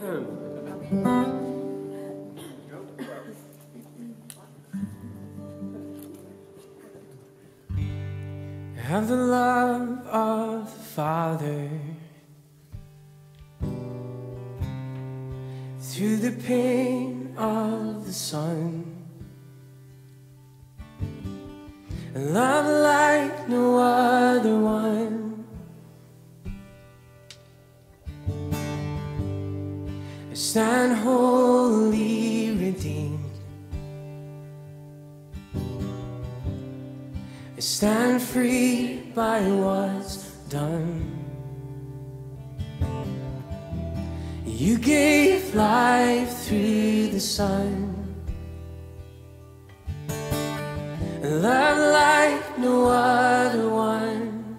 Have the love of the Father through the pain of the Son, a love like no other one. I stand wholly redeemed. I stand free by what's done. You gave life through the Son, a love like no other one.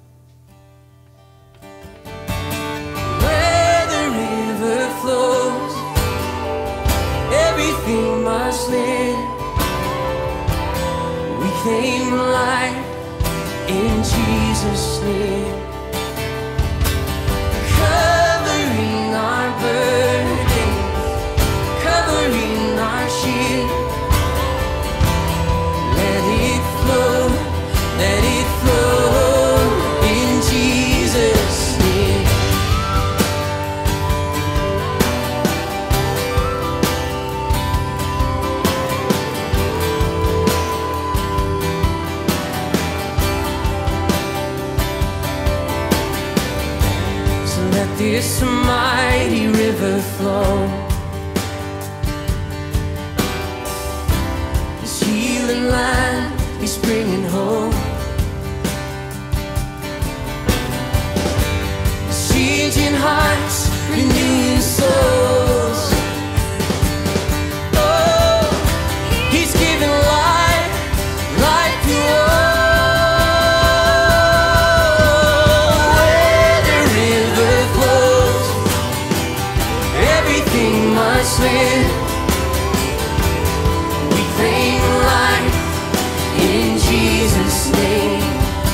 Where the river flows, everything must live. We claim life in Jesus' name, covering our burdens, covering our shield. Let it flow in Jesus' name. So let this mighty river flow. This healing land is bringing hope. Changing hearts, renewing souls. Oh, He's giving life, life to all. Where the river flows, everything must live. We claim life in Jesus' name,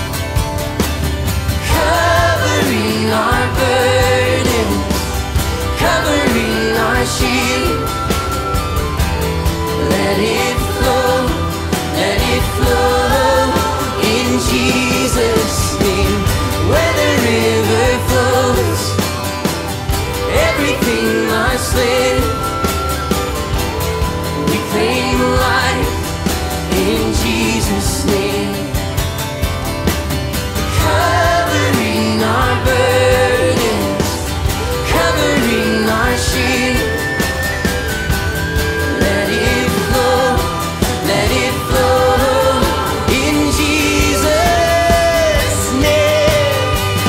covering our burdens, covering our shield. Let it flow in Jesus' name. Where the river flows, everything must live. We claim life in Jesus' name, covering our burdens, covering our shield. Let it flow in Jesus' name.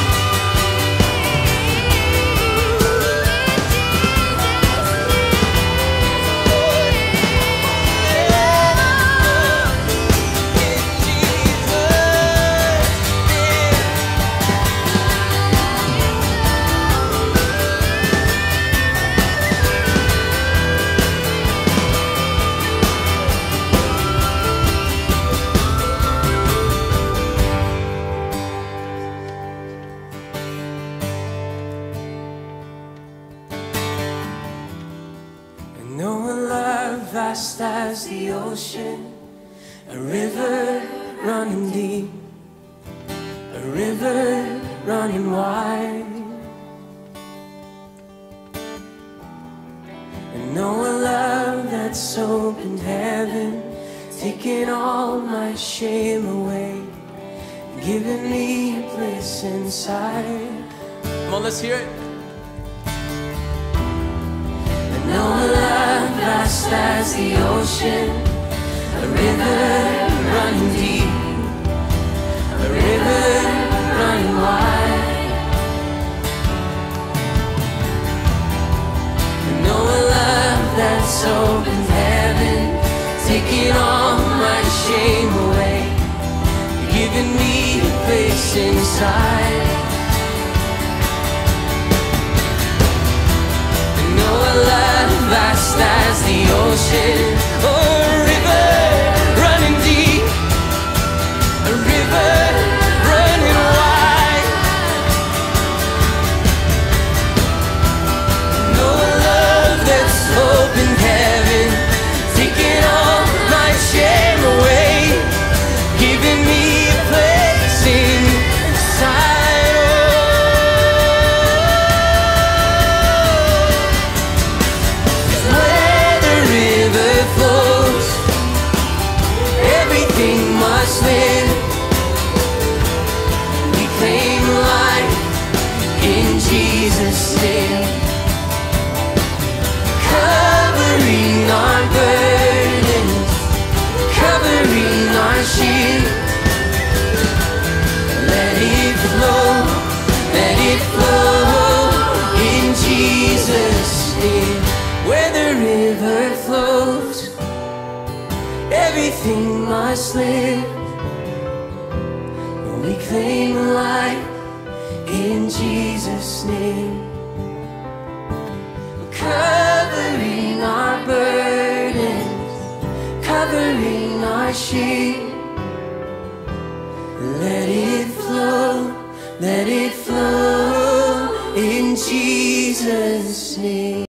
I know a love vast as the ocean, a river running deep, a river running wide. I know a love that's opened heaven, taking all my shame away, giving me a place inside. Come on, let's hear it. I know a love vast as the ocean, a river running deep, a river running wide. I know a love that's opened heaven, taking all my shame away, giving me a place inside. I know a love vast as the ocean, oh, a river running deep, a river running wide. I know a shield. Let it flow in Jesus' name. Where the river flows, everything must live. We claim life in Jesus' name. Covering our burdens, covering our shame. Let it flow in Jesus' name.